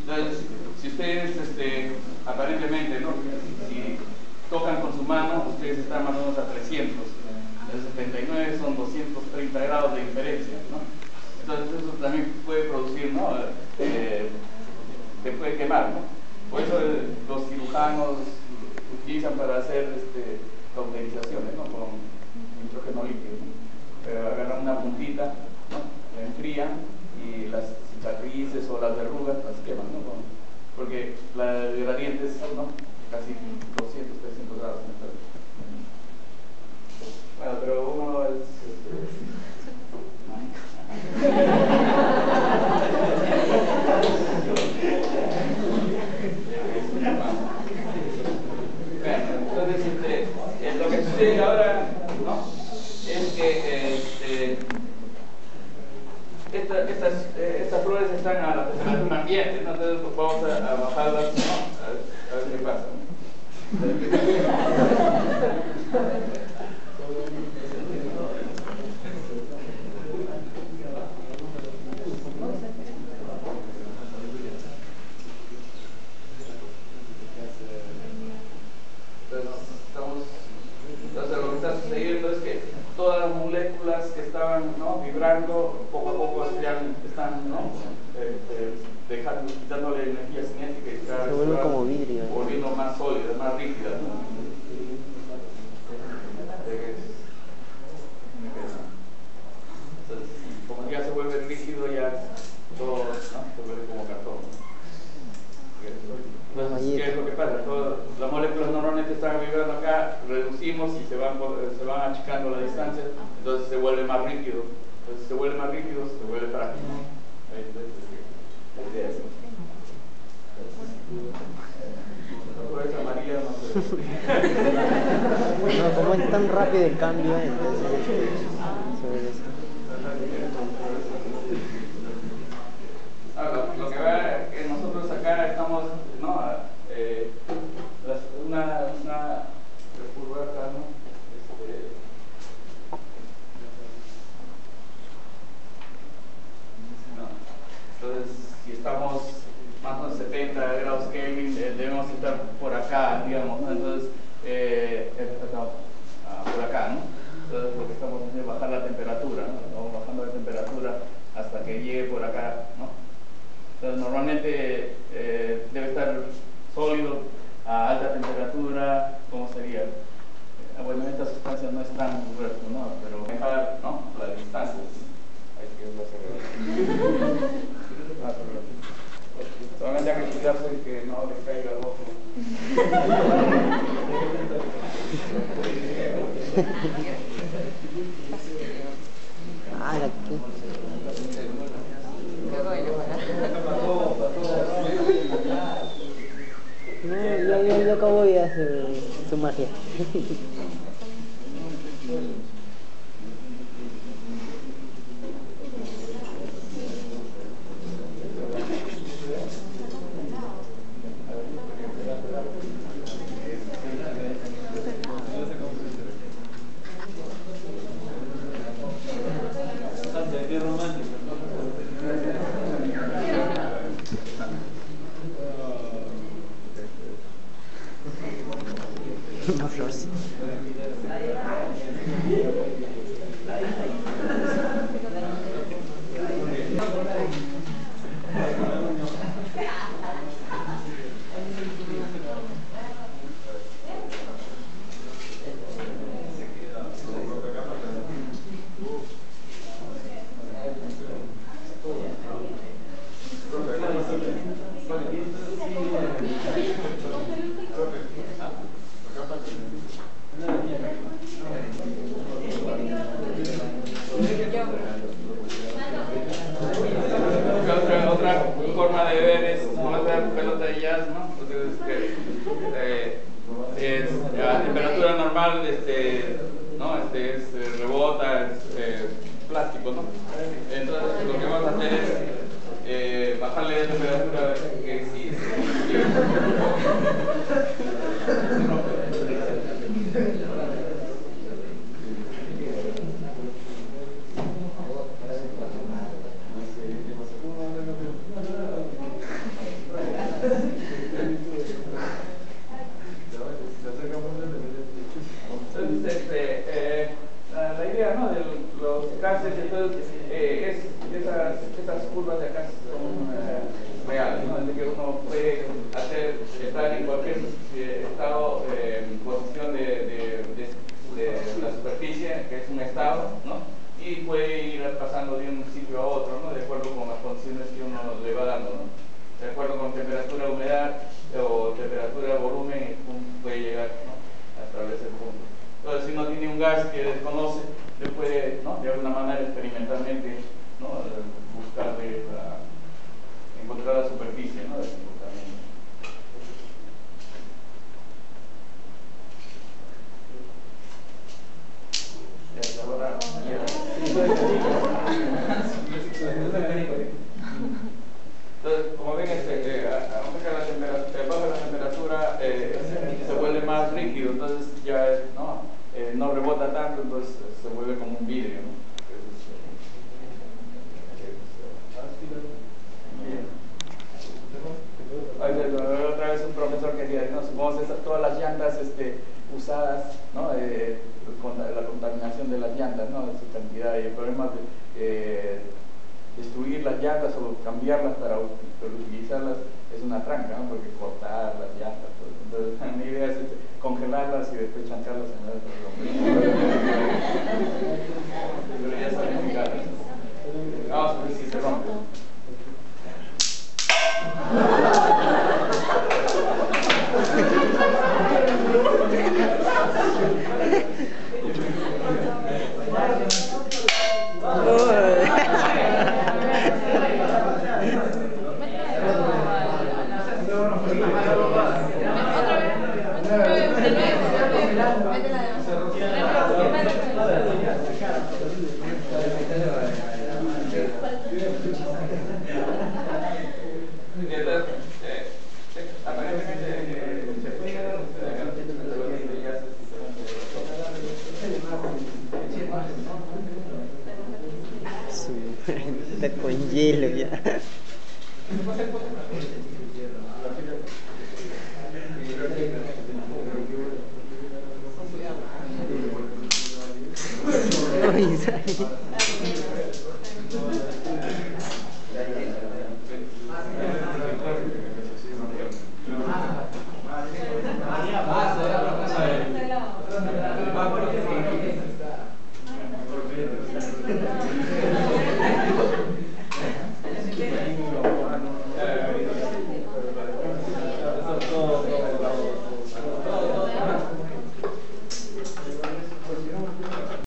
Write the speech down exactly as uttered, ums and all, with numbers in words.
Entonces, si ustedes este, aparentemente, ¿no? Si tocan con su mano, ustedes están más o menos a trescientos. El setenta y nueve son doscientos treinta grados de diferencia, ¿no? Entonces eso también puede producir, ¿no? Eh, se puede quemar, ¿no? Por eso eh, los cirujanos utilizan para hacer este, cauterizaciones, ¿no? Con nitrógeno líquido, ¿no? Pero agarran una puntita, ¿no? La enfrían y las cicatrices o las verrugas las queman, ¿no? Porque la, el gradiente es, ¿no? Casi doscientos, trescientos grados. Bueno, pero uno es... Este, bueno, entonces este, eh, lo que sucede ahora, ¿no? Es que este, esta, estas, eh, estas flores están a la temperatura ambiente, ¿no? Entonces pues, vamos a, a bajarlas, ¿no? a, ver, a ver qué pasa, ¿no? Entonces lo que está sucediendo es que todas las moléculas que estaban, ¿no? vibrando poco a poco están, están ¿no? eh, eh, dejando, quitándole energía cinética y cada se vez vuelven se como vidrio, ¿no? volviendo más sólidas, más rígidas, ¿no? Entonces, como ya se vuelve rígido, ya todo, ¿no? se vuelve como cartón. Entonces, ¿qué es lo que pasa? Todas las moléculas normalmente están vibrando acá, reducimos y se van, se van achicando la distancia, entonces se vuelve más rígido. Entonces se vuelve más rígido, se vuelve frágil. Entonces, la idea es esa. Por esa María no sé. No, como es tan rápido el cambio, entonces este, sobre eso. Ah, lo, lo que va que nosotros acá estamos, ¿no? Eh, las, una, una curva acá, ¿no? Este, no. Entonces, si estamos más o menos setenta grados Kelvin, eh, debemos estar por acá, digamos, ¿no? Entonces, eh, estamos ah, por acá, ¿no? Entonces, lo que estamos haciendo es bajar la temperatura, ¿no? Estamos bajando la temperatura hasta que llegue por acá, ¿no? Entonces, normalmente eh, debe estar sólido a alta temperatura. ¿Cómo sería? Eh, bueno, esta sustancia no es tan grueso, ¿no? Pero dejar, ¿no? La distancia. Hay que hacer. Solamente hay que cuidarse de que no le caiga el ojo. Ah, aquí. No, yo, yo, yo acabo de hacer su magia. Una flor. Otra, otra forma de ver es como esa pelota de jazz, ¿no? Entonces, que, eh, es, a temperatura normal, este, ¿no? Este es eh, rebota, es eh, plástico, ¿no? Entonces, lo que vamos a hacer es eh, bajarle la temperatura que sí. sí. son eh, reales, ¿no? Es decir, que uno puede hacer, estar en cualquier eh, estado, eh, en posición de, de, de, de la superficie, que es un estado, ¿no? Y puede ir pasando de un sitio a otro, ¿no? De acuerdo con las condiciones que uno le va dando, ¿no? De acuerdo con temperatura, humedad o temperatura, volumen, puede llegar, ¿no? A establecer punto. Entonces, si uno tiene un gas que desconoce, le puede, ¿no? De alguna manera experimentalmente, ¿no? Buscarle para encontrar la superficie, ¿no? Del comportamiento. Ya, ahora, ya. Entonces, como ven, este, eh, aumenta la temperatura, baja la temperatura, eh, se vuelve más rígido, entonces ya no, eh, no rebota tanto, entonces se vuelve como un vidrio, ¿no? Otra vez un profesor que decía, no, supongamos esas, todas las llantas este, usadas, ¿no? Eh, con la, la contaminación de las llantas, ¿no? Su cantidad y el problema de eh, destruir las llantas o cambiarlas para, para utilizarlas es una tranca, ¿no? Porque cortar las llantas, todo. Entonces mi idea es este, congelarlas y después chancarlas en el otro. Pero ya saben explicarlas. Vamos a ver si se rompe. Está con hielo ya.